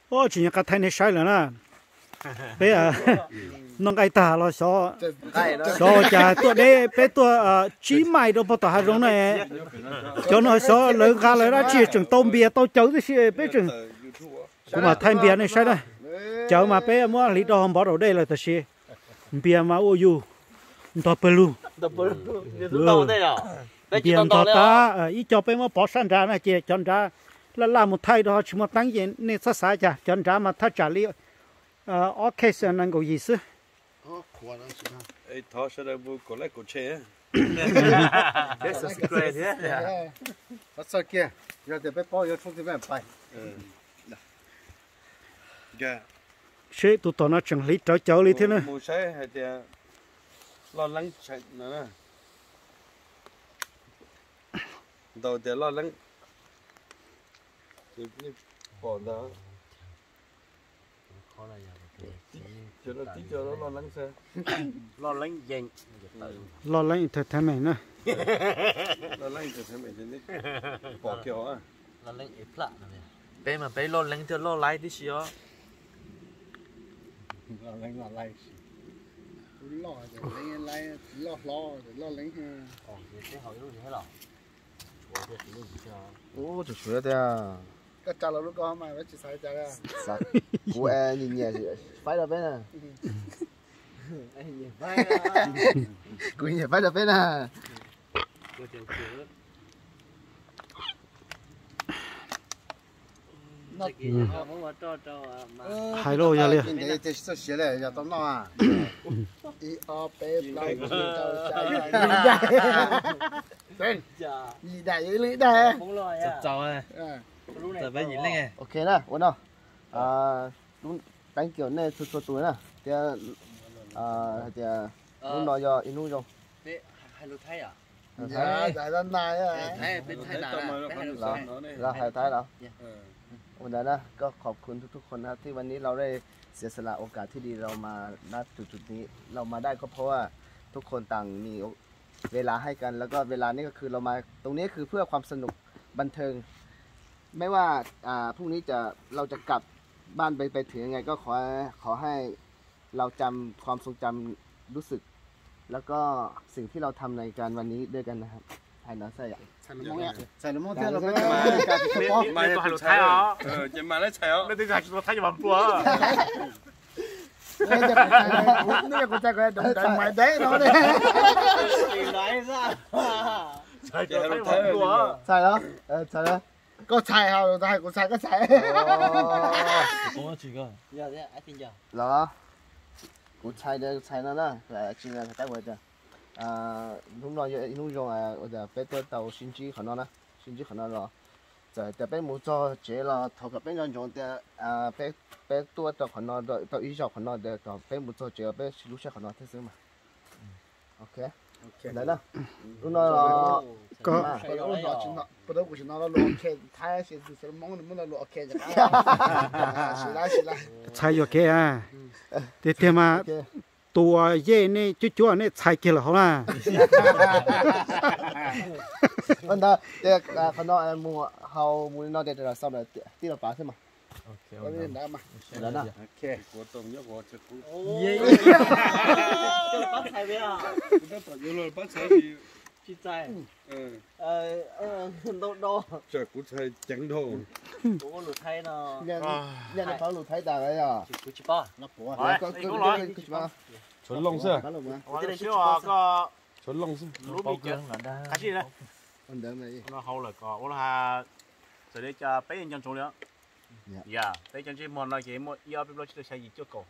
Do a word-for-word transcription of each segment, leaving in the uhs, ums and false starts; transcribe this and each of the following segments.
ô chỉ những cái thay này sai rồi nè bây giờ nông cái ta là số số chả tuổi đấy bây tuổi chỉ mai đâu bắt đầu hai rong này cho nó số lớn gà lớn đó chỉ chừng tôm bia tôm chấu thì chỉ bây chừng cũng mà thay bia này sai đây chấu mà bây mua lít đồ không bỏ đầu đây là thật sự bia mà ô du to pelu bia to ta ít cho bây mua bỏ sang ra này chỉ chọn ra là làm một thay đó chỉ một tăng gì nên sát sát chả chọn ra mà thay trả lý ờ ok sẽ năng có gì chứ ấy thọ sẽ là bu có lại có chế thế sao cười thế nó sao kia giờ thì phải bao giờ không thì phải phải dạ sẽ tụi tao nó chẳng lý cháu cháu lý thế nữa mua xe hay thì lo lắng chạy nữa đầu thì lo lắng thì bỏ đó cho nó tí cho nó lo lắng xe lo lắng dành lo lắng thật thế mày nữa lo lắng thật thế mày thì bỏ kiểu à lo lắng ít lạ này bé mà bé lo lắng cho lo lái tí xíu lo lắng lo lắng lo lắng lắng lo lo lo lắng ồ thế hỏi luôn thế nào ô chụp sửa thế à cái trả lời lúc đó mà nó chỉ sai trả ra sao cô em nhìn nhẹ phải là bên à cô nhìn phải là bên à hai lô ra liền để để số xe này giờ tao nói à i o p play tên gì đại lý đây chào ơi giờ bé nhìn lên nghe ok nè ổn không à đúng đánh kiểu này số số tuổi nè thì à thì lúc nói giờ in lúc rồi hai lô thay à dạ tại lần này à thay bên thay nào là hai tháiแล้ววันนั้นนะก็ขอบคุณทุกๆคนนะที่วันนี้เราได้เสียสละโอกาสที่ดีเรามาณจุดๆนี้เรามาได้ก็เพราะว่าทุกคนต่างมีเวลาให้กันแล้วก็เวลานี้ก็คือเรามาตรงนี้คือเพื่อความสนุกบันเทิงไม่ว่าอ่าพรุ่งนี้จะเราจะกลับบ้านไปไปถึงยังไงก็ขอขอให้เราจำความทรงจำรู้สึกแล้วก็สิ่งที่เราทำในการวันนี้ด้วยกันนะครับไทยนะใช่อ่ะใส่น้ำมันใส่น้ำมันเท่าไหร่ mà tôi hay lột thay à ờ chỉ mà lấy thay à nên tôi hay lột thay cho bạn bùa นี่จะนี่กูจะกูจะดมไม่ได้เนาะเนี่ย nói raใช่ลดthay bạn bùa ใช่แล้วเออใช่แล้วก็ใช่ครับได้กูใช่ก็ใช่ có chỉ có giờ thế anh tin chưa เหรอกูใช้เดี๋ยวใช้นั่นนะแต่จริงๆแต่ว่าจะอ่านุ่มน้อยนุ่มยงอ่ะ我จะไปตัวเตา新机可能นะ新機可能咯就แต่เป็นหมูจอเจ๋ละเท่ากับเป็นยังยงแต่อ่าไปไปตัวเตา可能ตัวตัวอีจอ可能แต่ตัวเป็นหมูจอเจ๋ไปลูกชาย可能ที่ซื้อมาโอเคโอเคได้นะนุ่มน้อย咯ก็不都老去那，不都过去那个老开，他也是是忙的么那老开着。是啦是啦。 ใช่อยู่แค่อ่ะเดี๋ยวมาตัวเย่นี่จู่ๆนี่ใช่กี่หรอเขาล่ะวันนั้นเด็กขนมมูเขามูนอเด็กเราสอบเลยที่เราป่าใช่ไหม我给你拿嘛。 来呢 ok của tổng nhất của chắc cũng cho bắt thay bé à chúng ta nhiều lần bắt thay thì chị trai ừ ờ đâu đâu chắc cũng thay trắng đâu có lột thay nó เนี่ยเนี่ยเขาหลุดท้ายตาเลยอ่ะ chị chị ba 那不啊。 ก็ก็ก็ก็ chuẩn lông xe เขาหลุดมา cái này chưa à có chuẩn lông xe lúa bị chưa cái gì đấy คนเดิมเลย nó hậu là có nó ha rồi để cho bé nhân trong nữa dạ bé chân chỉ muốn nói gì muốn yêu biết lo chỉ là gì chưa cổ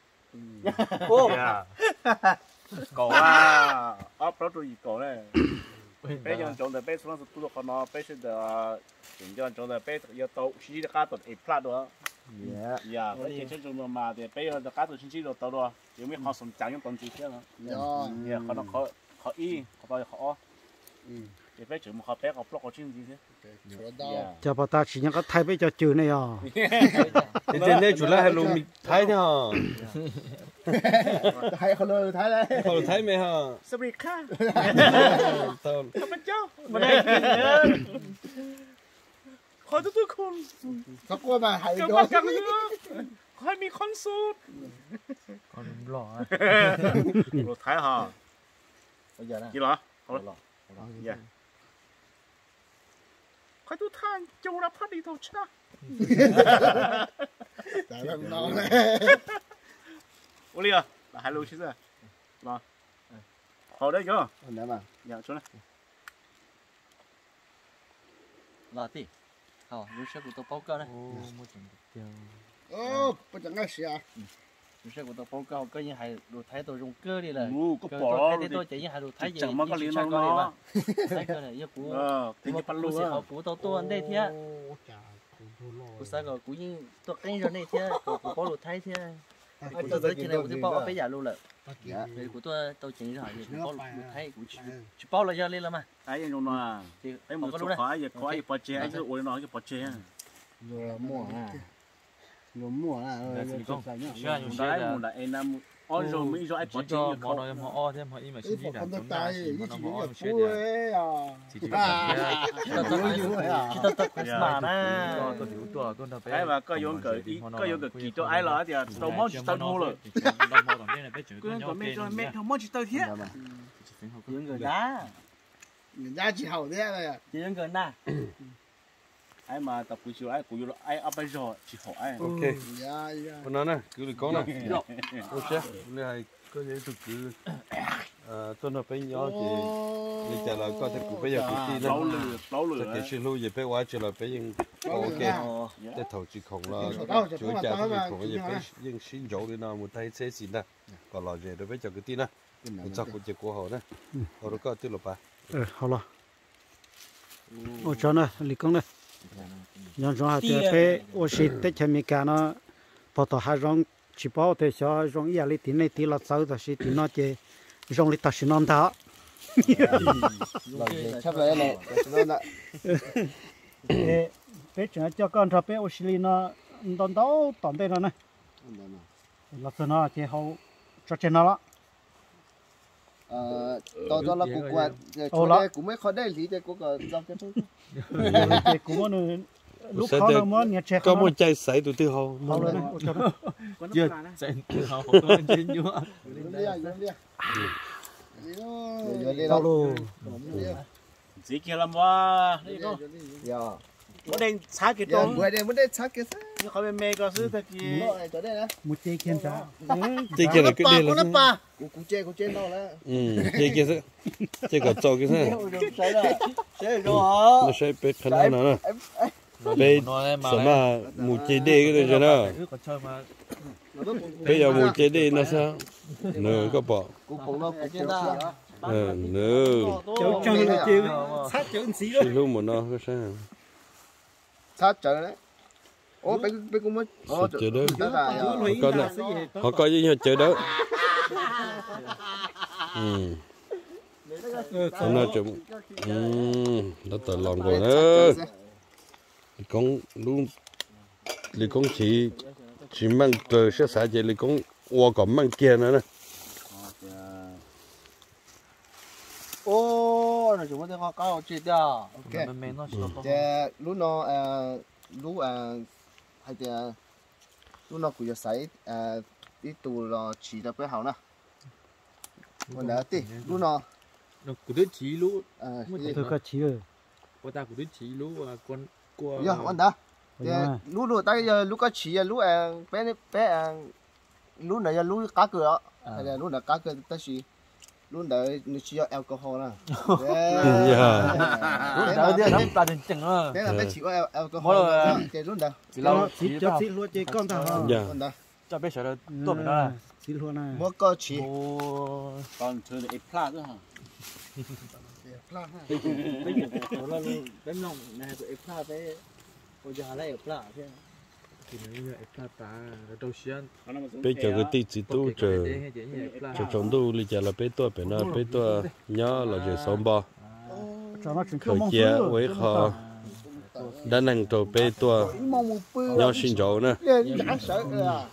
dạ cổ à ấp đó rồi gì cổ này bé nhân trong là bé xuống là tụi nó nó bé sẽ được chuyển cho trong là bé yêu tàu chỉ là cá tụt ít plat đó dạ dạ bé chỉ trong mà thì bé là cá tụt chỉ là tàu đó有没有好什么讲用东西先啊dạ可能khó khó y khó bao khó thì bé chịu một khó bé khó block khó chuyện gì thế จะพอตาฉียังก็ไทยไปจะจืดเนี่ยอ่ะ thì trên đây chủ lại hay lùm thái thế hả ให้เขาเลยท้ายเลย còn thái mày hả สวัสดีค่ะ tao ข้าพเจ้ามาได้กินเนื้อขอทุกๆคนเขากลัวมาหายกลับด้วมาย กันเนื้อขอให้มีคนสูตร còn lọ รถไทยฮะ bây giờ nè กี่เหรอ lọ lọ อย่าใครทุกท่านจูรับพอดีตัวชนะ tại nó nó này โอเลีย还录其实喏好的个 anh đã mà 呀说呢 lọ tí hảo lúc trước của tôi báo cáo đấy ô bây giờ ngay xìa lúc trước của tôi báo cáo cái như hay đồ thái tôi dùng cơ đi là งูก็ cơ ปอ tôi thấy tôi chỉ như hay đồ thái gì จังมันก็เลี้ยงน้อง thái cơ này yêu cú เออถึงจะปัน cú ลูก sẽ อ่ะ học cú tao tôi ăn đây thế ô chà cú sao rồi cú như tôi cái rồi này thế cú có đồ thái thế cú tôi tới trên này cú tôi bao bây giờ luôn là dạ thì cú tôi tôi chỉ hỏi thì cú có đồ thái cú chỉ bao là do lên là mà ไอ้ยังน้อยไอ้หมูสุขไอ้ยังขอไอ้ปอเจไอ้จะโอ้ยน้อยก็ปอเจ rồi mua à rồi mua à rồi rồi không sai nhá chưa nhiều หมู xe ได้ห là มูได้ไอ้น้ำอ้อนโจไม่โจไอ้ปอ chỉ เจ cho เขา món nói món o thêm món im mà cái chỉ phần là con chúng tay ta cái chỉ chỉ món là o chuyện cuối à chỉ chỉ là chỉ là cuối à chỉ tôi tôi Christmas nè tôi hiểu tôi tôi đâu ไอ้ว่าก็โยนเกิดก็โยนเกิดกี่ตัวไอ้เหรอเดี๋ยวตัวมอจิตตัวนู้เลยก็ตัวไม่ตัวไม่ตัวมอจิตตัวเที่ย dạ mà những người đá người ta chỉ hậu thế này à những người đá ไอ้มาแต่ผู้ช่วยไอ้กูอยู่ไอ้เอาไปรอจิหอไอ้ ok dạ dạ con nói nè cứ đi con nè ok lấy hai có gì tôi cứ à tôi nói bây giờ thì bây giờ là có thể cũng bây giờ cũng đi เล้า đó เหลือเล้าเหลือจะคิดรู้อย่าไปว่าจะเราไปยังโอเคแต่ถอดจีของเราช่วยจ่ายที่ของอย่าไปยังชิ้นโจเลยนะมุดไทยเสียสินะก็รอเดี๋ยวไปจับกันทีนะมันจับกูจะกูเขานะเราก็ตื่นหลับไปเออ好了โอ้จอนะลิกงนะย้อนจอหาเจอไปโอชิเตชมีการนะพอต่อหารองชิปเอาแต่ชารองยาลิติในตีละเสาแต่สิตินอเจรองลิตัสินอนตา rồi sắp lại này nó nè เอไปเจอเจ้าก่อนถ้าไปโอชิลีนะตอนเต้าตอนเต้นนะ anh đã mà ลักษณะเจเขาจะเจนละ ờ tao cho nó cũng qua chỗ đây cũng mấy khó đây gì đây cũng có dòng cái thôi เจกูมันลูกเขาเนาะมันเนี่ยเจก็เขามันใจใสตัวที่เขาเขาเลยนะโอ้จอนะ chưa chạy họ không có trên nhúa lên đi lên đi rồi đi เขา đâu ลูสีเขียวลำว่านี่ก็ giờ มดแดงช้ากี่ตัว giờ bữa đây mới đây chắc cái sao นี่เขาเป็นเมย์ก็ซื้อตะกี้ rồi chỗ đây nè มุเจเขียนจ้าใจเกี่ยวกับเรื่อง con แล้ว nó pa cũng cũng chơi cũng chơi đâu đó อืมใจเกี่ยวกับใจกับโจกันใช่ chơi rồi chơi rồi เราใช้เป็ดขนาดนั้นนะเป็ด nói สมาหมูเจเด้ก็ได้จ้ะนะ còn chơi mà เป็ดเอาหมูเจเด้นะซะเนอก็บอก cũng cũng nó cũng chơi đó เออเนอเจ้าเจ้าเลยเจ้าชัดเจ้าสีเลยชิลูหมดเนาะก็ใช่ sát trời đấy ô bên bên cũng mới ô chờ đó đó là có nè họ có gì chờ đó ừ nó chụp ừ nó tự lòng rồi nữa con luôn thì con chỉ chỉ mang cờ sẽ xả vậy thì con qua còn mang kia nữa nè ô là chúng ta có cao chơi đó ok mình mình nó chỉ có giờ lúc nó à lúc à hay là lúc nó cũng sẽ à đi tù là chỉ là cái hậu nè còn đã tí lúc nó nó cũng đứt chỉ lú à เธอก็ชี้เออ cô ta cũng đứt chỉ lú à con của giờ còn đã giờ lúc lúc tại giờ lúc có chỉ à lúc à bé bé à lúc này giờ lúc cá cửa hay là lúc này cá cửa ta chỉ lúc đấy nó chỉ có alcohol nè lúc đó thì nó là định chừng à thế là bé chỉ có alcohol thôi cái lúc đấy เราสีจะสีล้วนเจก้อนตา dạ còn đã จะไปเฉยตัวมันอะไรสีล้วนนะ mua có chỉ โอ้ตอนเธอไอ้พลาดด้วยฮะ bây giờ nó là cái nòng này của ép pha với bây giờ lại ép pha thế thì nó như ép pha ta đầu tiên bây giờ cái tí chỉ tu chờ chờ trong tu bây giờ là bé tua bé nó bé tua nhớ là giờ sống bò จอนะถึง khởi chia với họ đã năng trâu bé tua mong một bữa nhớ xin dấu nè lên giả sợ là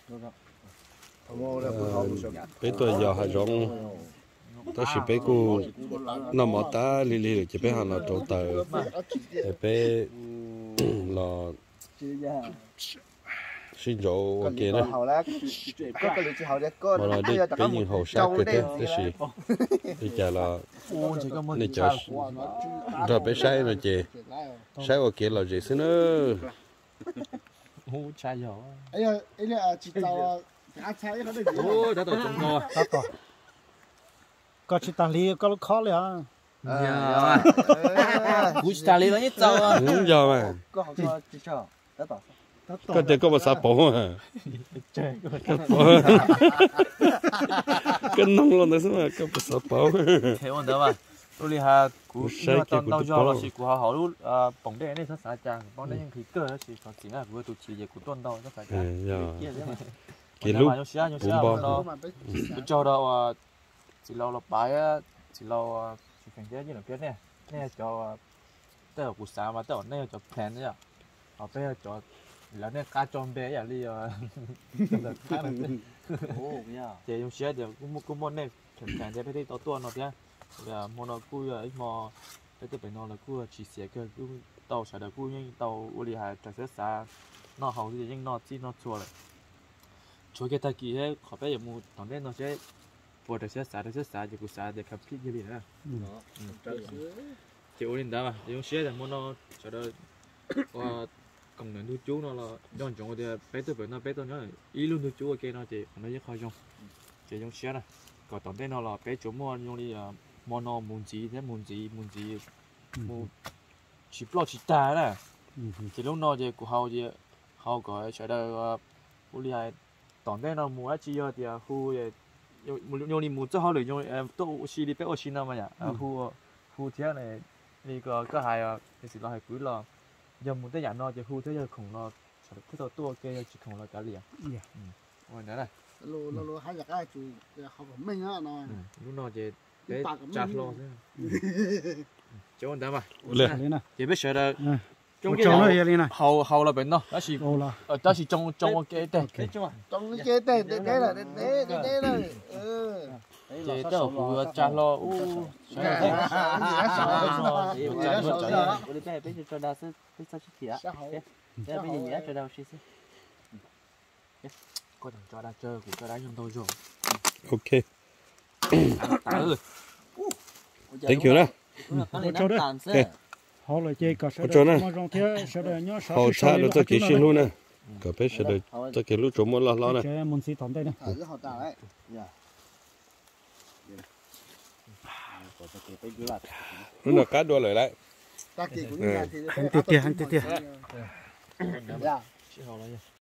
bé tua giờ họ rong ta chỉ bé cô nằm ở ta lì lì chỉ bé họ là trâu tờ bé là xin chỗ Còn ok lý đó hậu là có cái lý chỉ hậu đấy có mà là đi cái nhìn hậu sát cái thế cái gì đi chả là này chả rồi bé sai rồi chị sai ok là gì xin nữa hú chai gió ấy là ấy là chỉ tao cá cháy nó được ô đã tổ chúng nó đó to có chỉ ta li có khó liền à cú ta lấy nó nhất tao à đúng giờ mà có học cho chỉ cho đã tỏ có thể có một sao bổ à chơi cái nông luôn đấy mà có một sao bổ thế ổn đó mà lúc đi ha cú Cú sai nhưng kia mà cú tao tự do bỏ. là chỉ cú họ lúc bóng đèn này nó xả chàng bóng đèn thì cơ nó chỉ có chỉ là vừa tụt chỉ về cú tuần đâu nó phải ừ giờ kia chứ mà cái lúc lúc mà nó xả nó xả bóng nó mà bé nó cho đâu chỉ lâu là bài á chỉ lâu chỉ phải nhớ như là biết nè nè cho tao cú xả mà tao nè cho plan đấy à họ bây giờ cho là nè cá tròn bé à đi rồi cá này ô nha thì dùng xe thì cũng cũng muốn này chẳng chẳng để phải đi tao tuần nó thế là mua nó cùi ấy mà cái từ bên nó là cùi chỉ xe cái cùi tàu xài được cùi nhưng tàu u li hải chạy xe xa nó hậu thì nhưng nó chỉ nó chua lại chua cái ta kỳ ấy họ bây giờ mua thằng đấy nó sẽ bỏ chạy xe xa chạy xe xa thì cũng xa để khắp phít như vậy nữa thì u li đó mà dùng xe thì mua nó chạy được công năng thu chú nó là do chọn cái bé từ bên nó bé tôi nhớ ý luôn thu chú cái nó thì nó rất khó dùng chỉ dùng xe này còn tổng đây nó là bé chủ mua dùng đi mua nó muốn gì thế muốn gì muốn gì mua chỉ lo chỉ ta này chỉ lúc nó thì của họ thì họ gọi sẽ được u li hai tổng đây nó mua chỉ ở thì khu dùng dùng đi mua cho họ được dùng tôi xí đi bé ở xí nào mà nhỉ khu khu thế này đi cái cái hai cái gì là hai quý là giờ muốn tới dạng nó thì khu thế giờ khủng nó sẽ cứ tao tua kia chỉ khủng là cả liền ôi đấy này lô lô lô hai giặc ai chủ học của mình á nó lúc nó thì để chặt lo thế chỗ anh ta mà lên nè thì biết sợ là trong cái nó gì nè hầu hầu là bệnh đó đó là ô là ở đó là trong trong cái tên cái chỗ trong cái chế tên đấy là đấy đấy đấy là ừ thì đó là khu chặt lo u có thằng cho đã chơi cũng cho đã dùng tôi rồi ok tả rồi thank you đó cho đó ok họ là chơi cả Ở chỗ này. mà trong thế sẽ được nhớ họ xa nó tới cái xin luôn nè cả bé sẽ được tới cái lúc chỗ mua lo lo nè chơi muốn xí tóm đây nè ở cái họ tạo đấy nó là cá đua lại lại ta kỳ cũng như là thì tiệt tiệt tiệt tiệt dạ chỉ hầu là gì